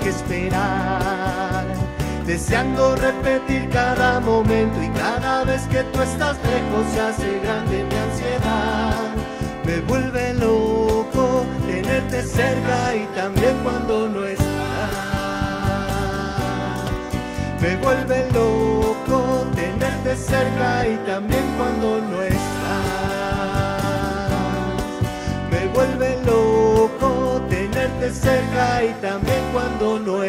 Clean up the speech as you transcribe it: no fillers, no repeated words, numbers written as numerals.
que esperar, deseando repetir cada momento, y cada vez que tú estás lejos se hace grande mi ansiedad. Me vuelve loco tenerte cerca y también cuando no estás. Me vuelve loco tenerte cerca y también cuando no estás. Me vuelve loco tenerte cerca y también cuando no